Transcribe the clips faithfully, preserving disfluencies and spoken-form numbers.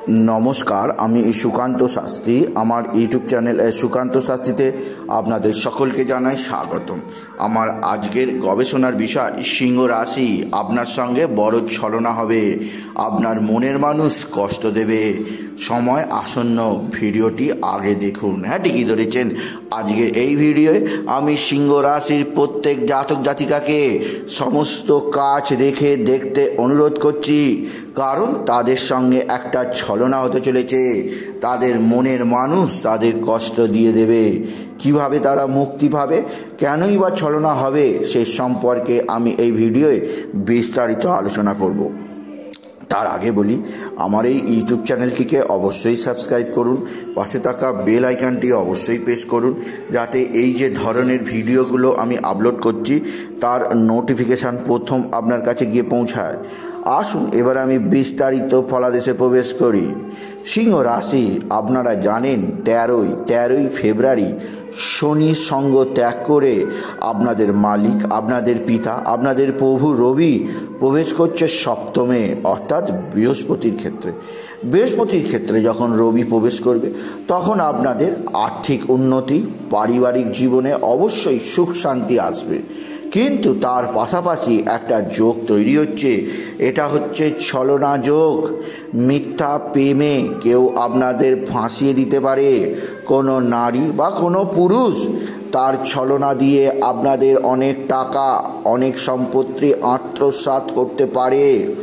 नमस्कार आमी सुकान्त शास्त्री आमार यूट्यूब चैनल सुकान्त शास्त्रीते आपनादेर सकलके जानाई स्वागतम। आमार आजकेर गवेषणार विषय सिंह राशि आपनार संगे बड़ छलना हबे, आपनार मनेर मानुष कष्ट देबे, समय आसन्न। भिडियोटी आगे देखुन। हाँ ठीकई धरेछेन, आजकेर एई भिडियोए आमी सिंह राशिर प्रत्येक जातक जातिकाके समस्त काज रेखे देखते अनुरोध करछि, कारण तादेर संगे एकटा छलना होते चलेছে। तादेर मनेर मानुष तादेर कष्ट दिए देবে। কিভাবে তারা মুক্তি পাবে, কেনই বা ছলনা হবে, সে সম্পর্কে আমি এই ভিডিওয়ে বিস্তারিত আলোচনা করব। তার আগে বলি, আমার এই ইউটিউব চ্যানেলটিকে অবশ্যই সাবস্ক্রাইব করুন, পাশে থাকা বেল আইকনটি অবশ্যই প্রেস করুন, যাতে এই যে ধরনের ভিডিওগুলো আমি আপলোড করছি তার নোটিফিকেশান প্রথম আপনার কাছে গিয়ে পৌঁছায়। আসুন এবার আমি বিস্তারিত ফলাদেশে প্রবেশ করি। সিংহ রাশি, আপনারা জানেন তেরোই তেরোই ফেব্রুয়ারি শনি সঙ্গ ত্যাগ করে আপনাদের মালিক, আপনাদের পিতা, আপনাদের প্রভু রবি প্রবেশ করছে সপ্তমে, অর্থাৎ বৃহস্পতির ক্ষেত্রে। বৃহস্পতির ক্ষেত্রে যখন রবি প্রবেশ করবে তখন আপনাদের আর্থিক উন্নতি, পারিবারিক জীবনে অবশ্যই সুখ শান্তি আসবে। কিন্তু তার পাশাপাশি একটা যোগ তৈরি হচ্ছে, এটা হচ্ছে ছলনা যোগ। মিথ্যা প্রেমে কেউ আপনাদের ফাঁসিয়ে দিতে পারে। কোনো নারী বা কোনো পুরুষ তার ছলনা দিয়ে আপনাদের অনেক টাকা, অনেক সম্পত্তি আত্মসাৎ করতে পারে।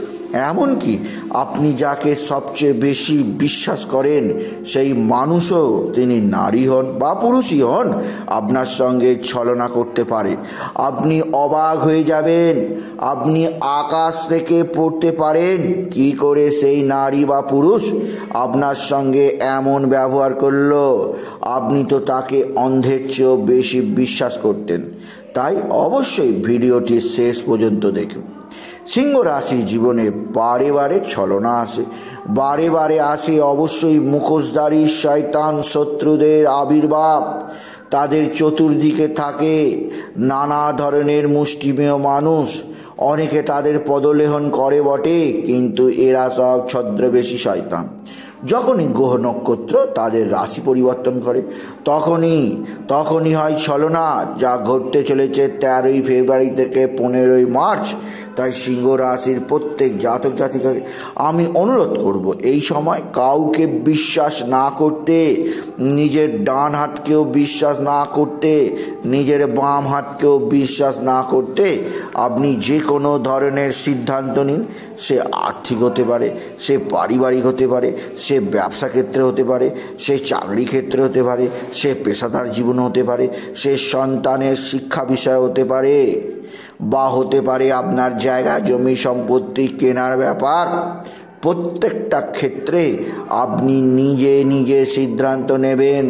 এমনকি আপনি যাকে সবচেয়ে বেশি বিশ্বাস করেন সেই মানুষও, তিনি নারী হন বা পুরুষই হন, আপনার সঙ্গে ছলনা করতে পারে। আপনি অবাক হয়ে যাবেন, আপনি আকাশ থেকে পড়তে পারেন কি করে সেই নারী বা পুরুষ আপনার সঙ্গে এমন ব্যবহার করলো। আপনি তো তাকে অন্ধের চেয়েও বেশি বিশ্বাস করতেন। তাই অবশ্যই ভিডিওটি শেষ পর্যন্ত দেখুন। সিংহ রাশির জীবনে বারে বারে ছলনা আসে, বারে বারে আসে অবশ্যই মুখোশধারী শয়তান শত্রুদের আবির্ভাব। তাদের চতুর্দিকে থাকে নানা ধরনের মুষ্টিমেয় মানুষ। অনেকে তাদের পদলেহন করে বটে, কিন্তু এরা সব ছদ্মবেশী শয়তান। যখনই গ্রহ নক্ষত্র তাদের রাশি পরিবর্তন করে তখনই তখনই হয় ছলনা, যা ঘটতে চলেছে তেরোই ফেব্রুয়ারি থেকে পনেরোই মার্চ। তাই সিংহ রাশির প্রত্যেক জাতক জাতিকাকে আমি অনুরোধ করব, এই সময় কাউকে বিশ্বাস না করতে, নিজের ডান হাতকেও বিশ্বাস না করতে, নিজের বাম হাতকেও বিশ্বাস না করতে। আপনি যে কোনো ধরনের সিদ্ধান্ত নিন, সে আর্থিক হতে পারে, সে পারিবারিক হতে পারে, সে ব্যবসা ক্ষেত্রে হতে পারে, সে চাকরি ক্ষেত্রে হতে পারে, সে পেশাদার জীবন হতে পারে, সে সন্তানের শিক্ষা বিষয় হতে পারে, বা হতে পারে আপনার জায়গা জমি সম্পত্তি কেনার ব্যাপার। প্রত্যেকটা ক্ষেত্রে আপনি নিজে নিজে সিদ্ধান্ত নেবেন।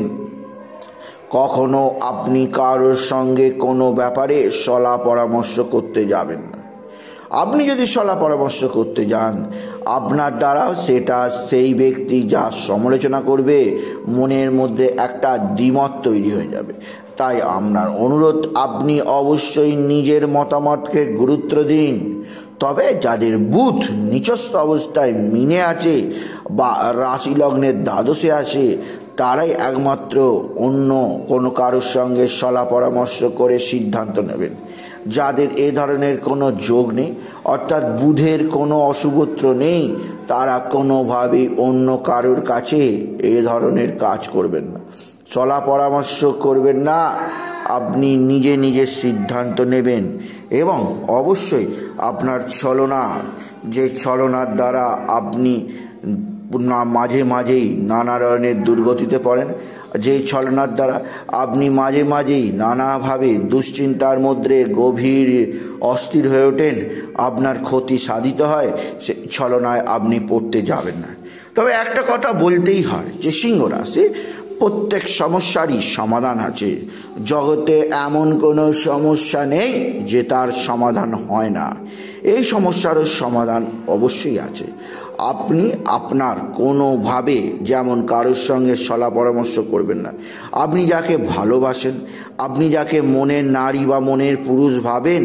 কখনো আপনি কারোর সঙ্গে কোনো ব্যাপারে সলা পরামর্শ করতে যাবেন না। আপনি যদি সলা পরামর্শ করতে যান, আপনার দ্বারা সেটা সেই ব্যক্তি যা সমালোচনা করবে, মনের মধ্যে একটা দ্বিমত তৈরি হয়ে যাবে। তাই আপনার অনুরোধ, আপনি অবশ্যই নিজের মতামতকে গুরুত্ব দিন। তবে যাদের বুধ নিচস্থ অবস্থায় মিনে আছে বা রাশি লগ্নের দ্বাদশে আছে, তারাই একমাত্র অন্য কোনো কারোর সঙ্গে সলা পরামর্শ করে সিদ্ধান্ত নেবেন। যাদের এ ধরনের কোনো যোগ নেই, অর্থাৎ বুধের কোনো অশুভত্র নেই, তারা কোনোভাবেই অন্য কারোর কাছে এ ধরনের কাজ করবেন না, সলা পরামর্শ করবেন না। আপনি নিজে নিজে সিদ্ধান্ত নেবেন এবং অবশ্যই আপনার ছলনা, যে ছলনার দ্বারা আপনি না মাঝে মাঝেই নানা ধরনের দুর্গতিতে পড়েন, যে ছলনার দ্বারা আপনি মাঝে মাঝেই নানাভাবে দুশ্চিন্তার মধ্যে গভীর অস্থির হয়ে ওঠেন, আপনার ক্ষতি সাধিত হয়, সে ছলনায় আপনি পড়তে যাবেন না। তবে একটা কথা বলতেই হয় যে সিংহ রাশি, প্রত্যেক সমস্যারই সমাধান আছে। জগতে এমন কোনো সমস্যা নেই যে তার সমাধান হয় না। এই সমস্যারও সমাধান অবশ্যই আছে। আপনি আপনার কোনোভাবে যেমন কারোর সঙ্গে সলা পরামর্শ করবেন না। আপনি যাকে ভালোবাসেন, আপনি যাকে মনের নারী বা মনের পুরুষ ভাবেন,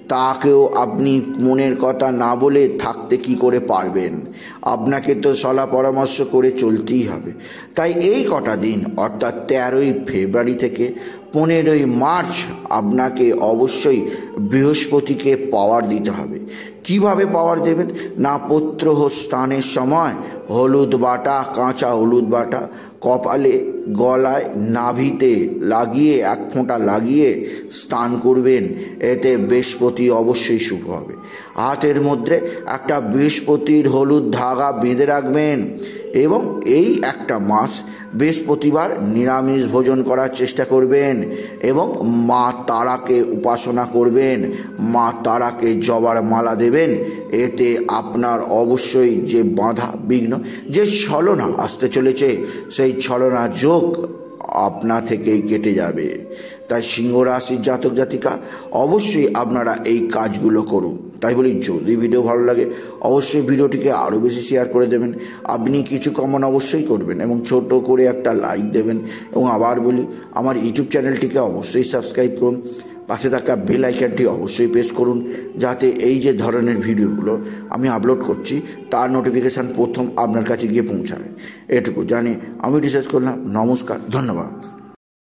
তাকেও আপনি মনের কথা না বলে থাকতে কি করে পারবেন? আপনাকে তো সলা পরামর্শ করে চলতেই হবে। তাই এই কটা দিন অর্থাৎ তেরোই ফেব্রুয়ারি থেকে পনেরোই মার্চ আপনাকে অবশ্যই বৃহস্পতিকে পাওয়ার দিতে হবে। কিভাবে পাওয়ার দেবেন না, পত্রহ স্নানের সময় হলুদ বাটা, কাঁচা হলুদ বাটা কপালে, গলায়, নাভিতে লাগিয়ে এক ফোঁটা লাগিয়ে স্নান করবেন। এতে বৃহস্পতি অবশ্যই শুভ হবে। হাতের মধ্যে একটা বৃহস্পতির হলুদ ধাগা বেঁধে রাখবেন এবং এই একটা মাস বৃহস্পতিবার নিরামিষ ভোজন করার চেষ্টা করবেন এবং মা তারাকে উপাসনা করবেন, মা তারাকে জবার মালা দেবেন। এতে আপনার অবশ্যই যে বাধা বিঘ্ন, যে ছলনা আসতে চলেছে, সেই ছলনা যোগ আপনা থেকেই কেটে যাবে। তাই সিংহ রাশির জাতক জাতিকা অবশ্যই আপনারা এই কাজগুলো করুন। তাই বলি, যদি ভিডিও ভালো লাগে অবশ্যই ভিডিওটিকে আরও বেশি শেয়ার করে দেবেন। আপনি কিছু কমেন্ট অবশ্যই করবেন এবং ছোট করে একটা লাইক দেবেন। এবং আবার বলি, আমার ইউটিউব চ্যানেলটিকে অবশ্যই সাবস্ক্রাইব করুন, পাশে থাকা বেল আইকনটি অবশ্যই প্রেস করুন, যাতে এই যে ধরনের ভিডিওগুলো আমি আপলোড করছি তার নোটিফিকেশান প্রথম আপনার কাছে গিয়ে পৌঁছায়। এটুকু জানি আমি রিসার্চ করলাম। নমস্কার, ধন্যবাদ।